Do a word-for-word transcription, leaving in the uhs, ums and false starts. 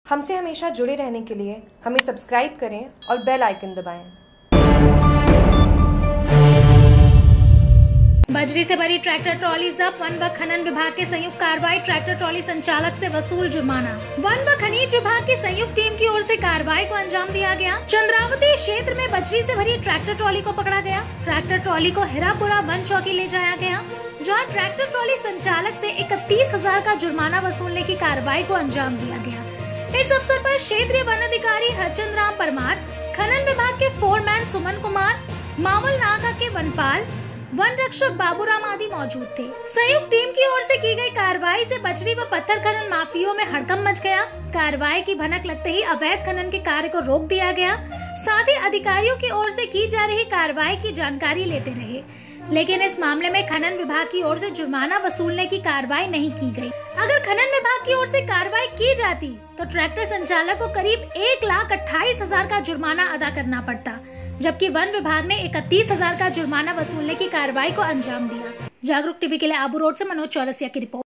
हमसे हमेशा जुड़े रहने के लिए हमें सब्सक्राइब करें और बेल आइकन दबाएं। बजरी से भरी ट्रैक्टर ट्रॉली जब्त, वन व खनन विभाग के संयुक्त कार्रवाई, ट्रैक्टर ट्रॉली संचालक से वसूल जुर्माना। वन व खनिज विभाग की संयुक्त टीम की ओर से कार्रवाई को अंजाम दिया गया। चंद्रावती क्षेत्र में बजरी से भरी ट्रैक्टर ट्रॉली को पकड़ा गया। ट्रैक्टर ट्रॉली को हिरापुरा वन चौकी ले जाया गया, जहाँ ट्रैक्टर ट्रॉली संचालक से इकतीस हजार का जुर्माना वसूलने की कार्रवाई को अंजाम दिया गया। इस अवसर पर क्षेत्रीय वन अधिकारी हरचंद राम परमार, खनन विभाग के फोरमैन सुमन कुमार, मावल नाका के वनपाल, वन रक्षक बाबूराम आदि मौजूद थे। संयुक्त टीम की ओर से की गई कार्रवाई से बजरी व पत्थर खनन माफियों में हड़कंप मच गया। कार्रवाई की भनक लगते ही अवैध खनन के कार्य को रोक दिया गया। साथ ही अधिकारियों की ओर से की जा रही कार्रवाई की जानकारी लेते रहे, लेकिन इस मामले में खनन विभाग की ओर से जुर्माना वसूलने की कार्रवाई नहीं की गई। अगर खनन विभाग की ओर से कार्रवाई की जाती तो ट्रैक्टर संचालक को करीब एक लाख अट्ठाईस हजार का जुर्माना अदा करना पड़ता, जबकि वन विभाग ने इकतीस हजार का जुर्माना वसूलने की कार्रवाई को अंजाम दिया। जागरूक टीवी के लिए आबू रोड से मनोज चौरसिया की रिपोर्ट।